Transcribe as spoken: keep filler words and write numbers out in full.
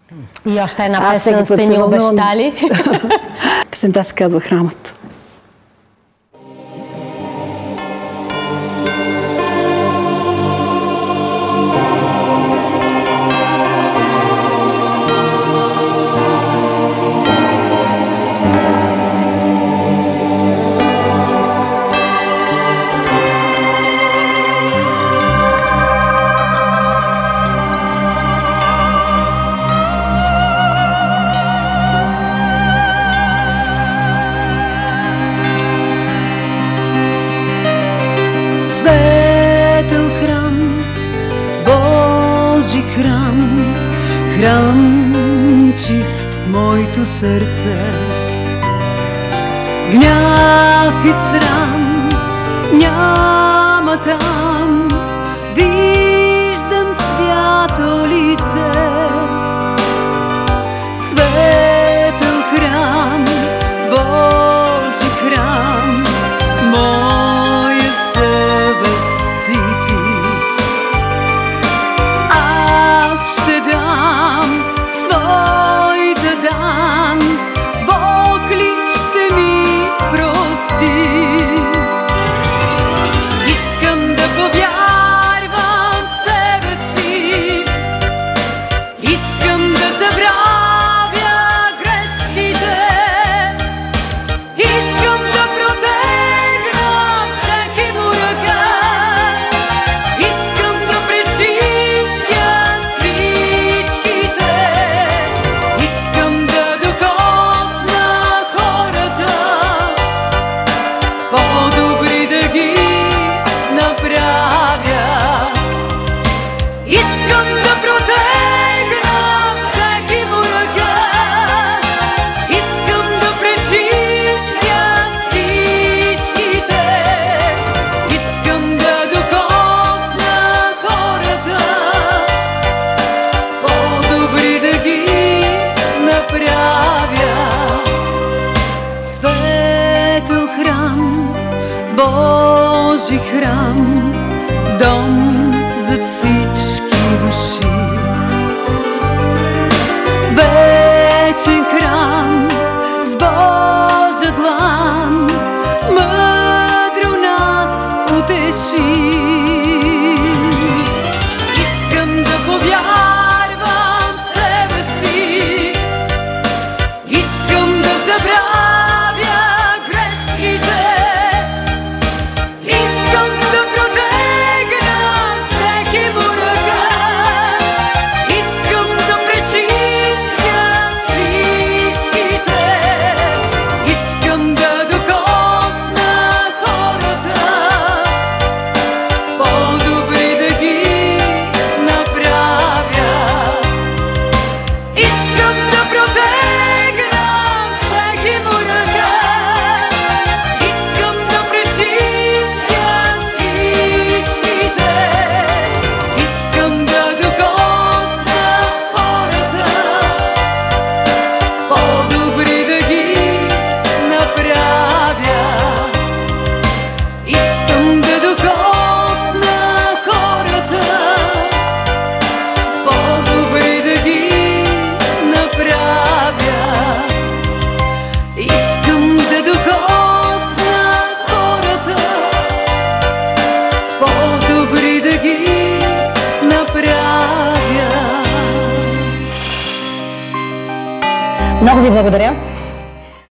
И още една песен сте ни обещали. Песента се казва "Храмът". Светъл храм, Божи храм, храм чист в моето сърце. Гняв и срам няма там, виждам свято лице. Светъл храм, Божи храм, моя съвест си ти. Аз ще дам своята дан, Бог ли ще ми прости. Искам да повярвам в себе си, искам да забравя грешките, искам да протегна всеки му ръка, искам да пречистя всичките, искам да докосна хората, по-добри да ги направя. Искам да протегна всеки му ръка, искам да пречистя всичките, искам да докосна хората, по-добри да ги направя. Светъл храм, Божи храм, дом за всички души. Вечен храм с Божа длан, мъдро нас утеши. Искам да повярвам в себе си, искам да забравя грешките, искам да протегна всеки му ръка, искам да пречистя всичките, искам да докосна хората, по-добри да ги направя. Искам да протегна всеки му ръка, искам да пречистя всичките, искам да докосна хората, по-добри да ги направя. Искам да докосна хората, по-добри да ги направя. Искам да докосна хората, по-добри да ги направя. Много ви благодаря.